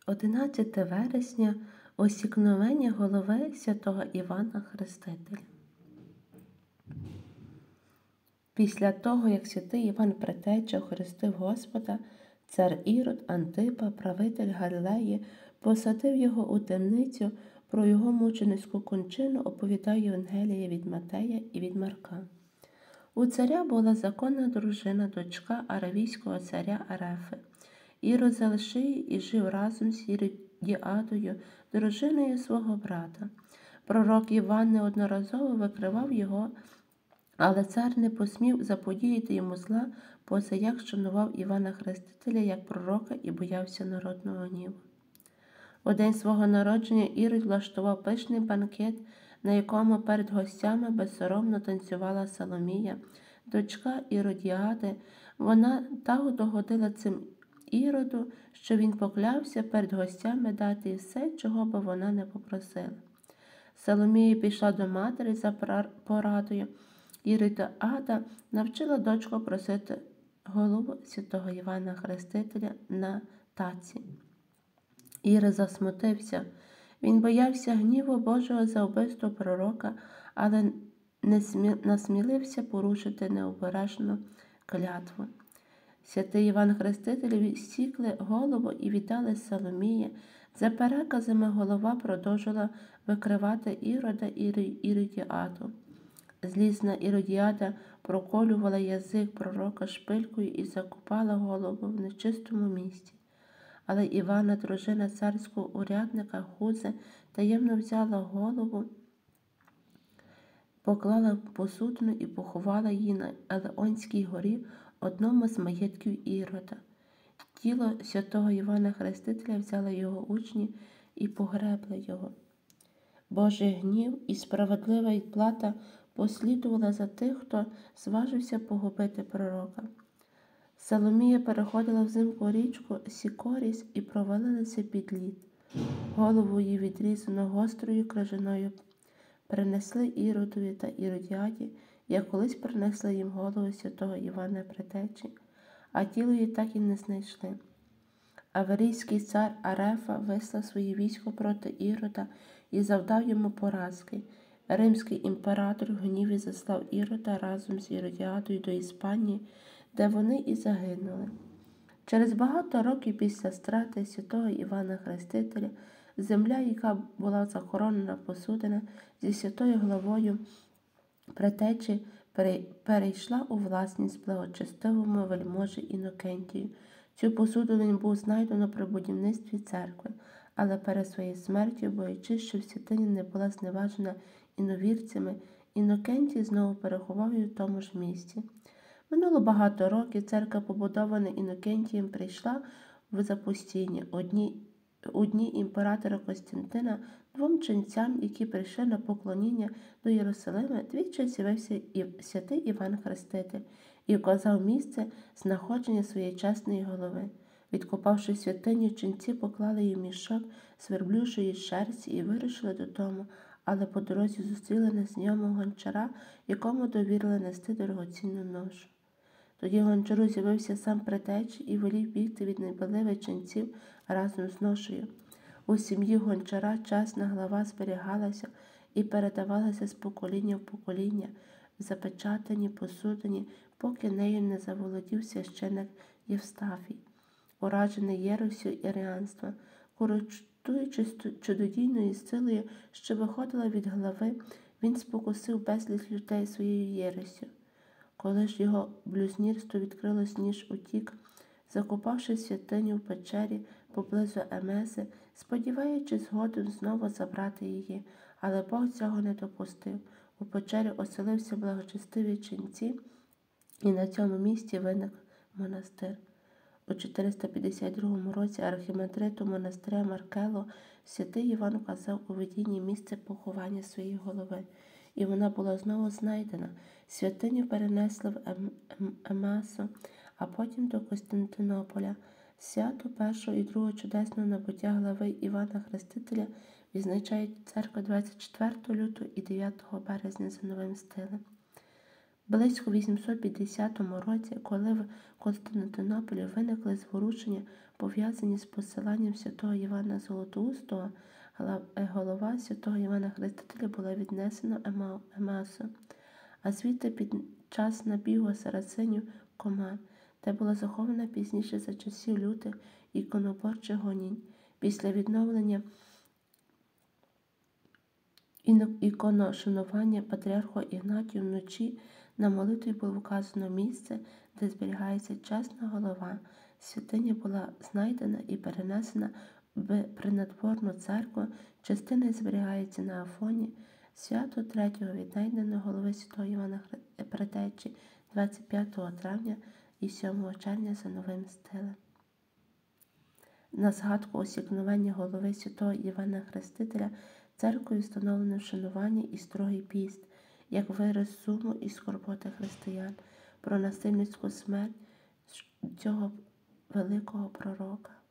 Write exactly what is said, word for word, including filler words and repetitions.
одинадцяте вересня – осікновення голови святого Івана Хрестителя. Після того, як святий Іван Предтеча охрестив Господа, цар Ірод Антипа, правитель Галилеї, посадив його у темницю. Про його мученицьку кончину оповідає Євангелія від Матея і від Марка. У царя була законна дружина, дочка аравійського царя Арефи. Ірод залишив її і жив разом з Іродіадою, дружиною свого брата. Пророк Іван неодноразово викривав його, але цар не посмів заподіяти йому зла, поза як шанував Івана Хрестителя як пророка і боявся народного гніву. У день свого народження Ірод влаштував пишний банкет, на якому перед гостями безсоромно танцювала Соломія, дочка Іродіади. Вона так догодила цим Іроду, що він поклявся перед гостями дати їй все, чого би вона не попросила. Соломія пішла до матері за порадою. Іродіада навчила дочку просити голову святого Івана Хрестителя на таці. Ірод засмутився. Він боявся гніву Божого за вбивство пророка, але не насмілився порушити необережну клятву. Святий Іван Хреститель відсікли голову і віддали Соломії. За переказами голова продовжила викривати Ірода і Іродіаду. Злісна Іродіада проколювала язик пророка шпилькою і закопала голову в нечистому місці. Але Івана, дружина царського урядника Хузи, таємно взяла голову, поклала в посудину і поховала її на Елеонській горі, одному з маєтків Ірода. Тіло святого Івана Хрестителя взяли його учні і погребли його. Божий гнів і справедлива відплата послідувала за тих, хто зважився погубити пророка. Соломія переходила взимку річку Сікоріс і провалилася під лід. Голову її відрізано гострою крижаною принесли Іродові та Іродіаді, як колись принесли їм голову святого Івана Предтечі, а тіло її так і не знайшли. Аверійський цар Арефа вислав своє військо проти Ірода і завдав йому поразки. Римський імператор в гніві заслав Ірода разом з Іродіадою до Іспанії, де вони і загинули. Через багато років після страти святого Івана Хрестителя земля, яка була захоронена посудина зі святою головою Предтечі, перейшла у власність благочестивому вельможі Інокентію. Цю посудину був знайдено при будівництві церкви, але перед своєю смертю, боячись, що святиня не була зневажена іновірцями, Інокентій знову переховав її в тому ж місці. Минуло багато років, церква, побудована Інокентієм, прийшла в запустіння. Одні, у дні імператора Костянтина двом ченцям, які прийшли на поклоніння до Єрусалима, двічі з'явився і святий Іван Хреститель і вказав місце знаходження своєї чесної голови. Відкопавши святиню, ченці поклали її в мішок з верблюжої шерсті і вирушили додому, але по дорозі зустріли незнайомого гончара, якому довірили нести дорогоцінну ношу. Тоді гончару з'явився сам Предтеча і волів бігти від небайливих ченців разом з ношею. У сім'ї гончара чесна глава зберігалася і передавалася з покоління в покоління в запечатаній посудині, поки нею не заволодів священик Євстафій, уражений єресю і аріанства. Користуючись чудодійною силою, що виходила від глави, він спокусив безліч людей своєю єресю. Коли ж його блюзнірство відкрилось, ніж утік, закопавши святиню в печері поблизу Емеси, сподіваючись згодом знову забрати її, але Бог цього не допустив. У печері оселився благочестиві ченці, і на цьому місці виник монастир. У чотириста п'ятдесят другому році архімандриту монастиря Маркело святий Іван указав у видінні місце поховання своєї голови, і вона була знову знайдена. Святиню перенесли в Ем... Ем... Емесу, а потім до Костянтинополя. Свято першого і другого чудесного набуття глави Івана Хрестителя відзначають церква двадцять четвертого лютого і дев'ятого березня за новим стилем. Близько вісімсот п'ятдесятому році, коли в Константинополі виникли зворушення, пов'язані з посиланням святого Івана Золотоустого, голова святого Івана Хрестителя була віднесена Емеасу, а звідти під час набігу сарацинів Коман, де була захована пізніше за часів лютих іконоборчих гонінь. Після відновлення іконошанування патріарху Ігнатію вночі на молитві було вказано місце, де зберігається чесна голова. Святиня була знайдена і перенесена в принадворну церкву, частина зберігається на Афоні. Свято третього віднайденого голови святого Івана Предтечі двадцять п'ятого травня і сьомого червня за новим стилем. На згадку осікновення голови святого Івана Хрестителя церквою встановлено вшанування і строгий піст, як вираз суму і скорботи християн про насильницьку смерть цього великого пророка.